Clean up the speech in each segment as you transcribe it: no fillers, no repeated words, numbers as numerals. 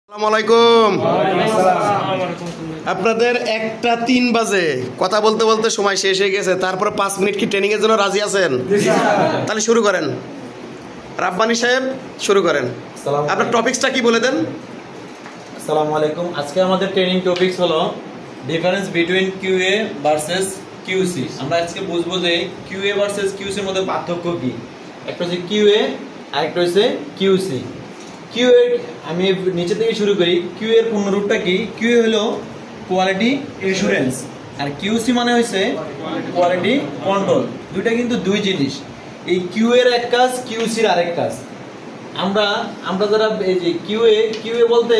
আসসালামু আপনাদের 1টা 3 বাজে কথা বলতে বলতে সময় শেষ হয়ে গেছে। তারপরে 5 মিনিট কি ট্রেনিং এর জন্য রাজি আছেন? তাহলে শুরু করেন। রাব্বানি সাহেব শুরু করেন। আপনার টপিকসটা কি বলে দেন। আসসালামু আলাইকুম। আজকে আমাদের ট্রেনিং টপিকস হলো difference between QA versus QC. আমরা আজকে বুঝবো যে কিউএ ভার্সেস কিউসির মধ্যে পার্থক্য কি। একটা হচ্ছে কিউএ আর একটা হচ্ছে কিউসি। কিউএ আমি নিচে থেকে শুরু করি। কিউ এর পূর্ণরূপটা কি? কিউ হলো কোয়ালিটি এসুরেন্স আর কিউসি মানে হচ্ছে কোয়ালিটি কন্ট্রোল। দুইটা কিন্তু দুই জিনিস। এই কিউ এর এক কাজ, কিউসির আরেক কাজ। আমরা যারা এই যে কিউএ বলতে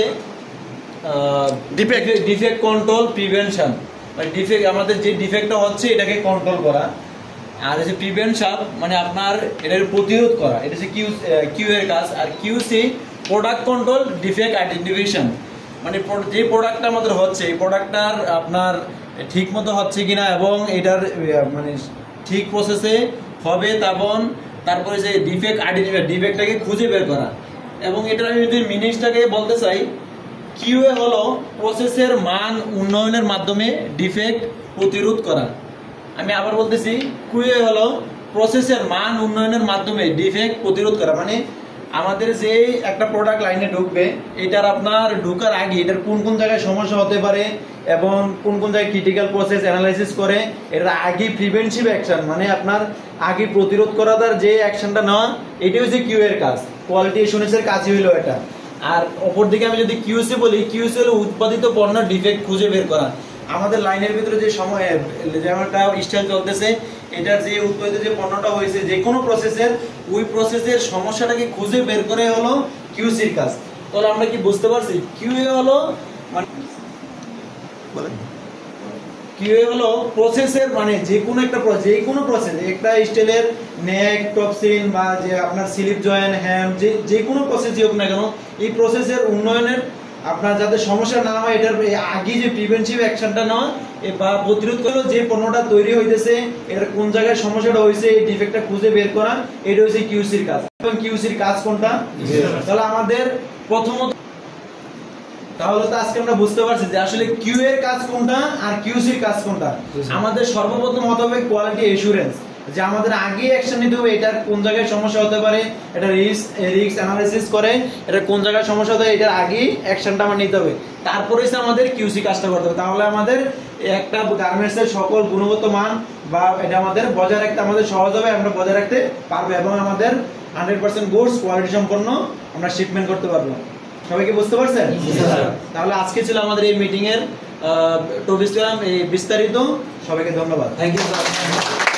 ডিফেক্ট কন্ট্রোল প্রিভেনশন, মানে ডিফেক্ট আমাদের যে ডিফেক্টটা হচ্ছে এটাকে কন্ট্রোল করা। আর হচ্ছে প্রিভেনশন মানে আপনার এটার প্রতিরোধ করা, এটা হচ্ছে কিউ এর কাজ। আর QC product control defect identification, মানে যে প্রোডাক্টটা আমাদের হচ্ছে এই প্রোডাক্টটার আপনার ঠিক মতো হচ্ছে কিনা এবং এটার মানে ঠিক প্রসেসে হবে তারপরে যে ডিফেক্টটাকে খুঁজে বের করা। এবং এটা আমি যদি মিনিংসটাকে বলতে চাই, কিউএ হলো প্রসেসের মান উন্নয়নের মাধ্যমে ডিফেক্ট প্রতিরোধ করা। আমি আবার বলতেছি, কিউএ হলো প্রসেসের মান উন্নয়নের মাধ্যমে ডিফেক্ট প্রতিরোধ করা। মানে আমাদের যে একটা প্রোডাক্ট লাইনে ঢুকবে, এটার আপনার ঢুকার আগে এটার কোন কোন জায়গায় সমস্যা হতে পারে এবং কোন কোন জায়গায় ক্রিটিক্যাল প্রসেস অ্যানালাইসিস করে এটার আগে প্রিভেন্টিভ অ্যাকশন, মানে আপনার আগে প্রতিরোধ করার যে অ্যাকশনটা নেওয়া, এটাই হচ্ছে কিউ এর কাজ। কোয়ালিটি এসুরেন্সের কাজই হলো এটা। আর অপরদিকে আমি যদি কিউসি বলি, কিউসি হলো উৎপাদিত পণ্যের ডিফেক্ট খুঁজে বের করা। আমাদের লাইনের ভিতরে যে সময় যেমনটা স্টাইল চলতেছে, এটার যে উৎপাদিত যে পণ্যটা হয়েছে যে কোনো প্রসেসের, ওই প্রসেসের সমস্যাটাকে খুঁজে বের করে হলো কিউসির কাজ। তাহলে আমরা কি বুঝতে পারছি? কিউএ হলো মানে কিউএ হলো প্রসেসের মানে যে কোনো প্রসেস, একটা স্টিলের নেক টপসিন বা যে আপনার স্লিপ জয়েন্ট হ্যাম যে কোনো প্রসেসই হোক না কেন, এই প্রসেসের উন্নয়নের আপনার যাতে সমস্যা না হয় এটার আগে যে প্রিভেন্টিভ অ্যাকশনটা নেওয়া বা প্রতিরোধ করলো যে পণ্যটা তৈরি হইতেছে এটার কোন জায়গায় সমস্যাটা হয়েছে এই ডিফেক্টটা খুঁজে বের করা, এটা হচ্ছে কিউসির কাজ। এবং কিউসির কাজ কোনটা? তাহলে আমাদের প্রথমত তাহলে তো আজকে আমরা বুঝতে পারছি যে আসলে কিউ এর কাজ কোনটা আর কিউসির কাজ কোনটা। আমাদের সর্বপ্রথম হতে হবে কোয়ালিটি এসুরেন্স, যে আমাদের আগে অ্যাকশন নিতে হবে এটার কোন জায়গায় সমস্যা হতে পারে, এটা রিস্ক অ্যানালাইসিস করে এটা কোন জায়গায় সমস্যা হতে পারে, এটার আগে অ্যাকশনটা আমরা নিতে হবে। তারপরে আমাদের কিউসি কাজটা করতে হবে। তাহলে আমাদের একটা গার্মেন্টসের সকল গুণগত মান বা এটা আমাদের বজায় রাখতে আমাদের সহজ হবে, আমরা বজায় রাখতে পারবো এবং আমাদের 100% গুডস কোয়ালিটি সম্পন্ন আমরা শিপমেন্ট করতে পারবো। সবাইকে বুঝতে পারছেন? তাহলে আজকে ছিল আমাদের এই মিটিং এর টপিকটা এই বিস্তারিত। সবাইকে ধন্যবাদ। Thank you sir.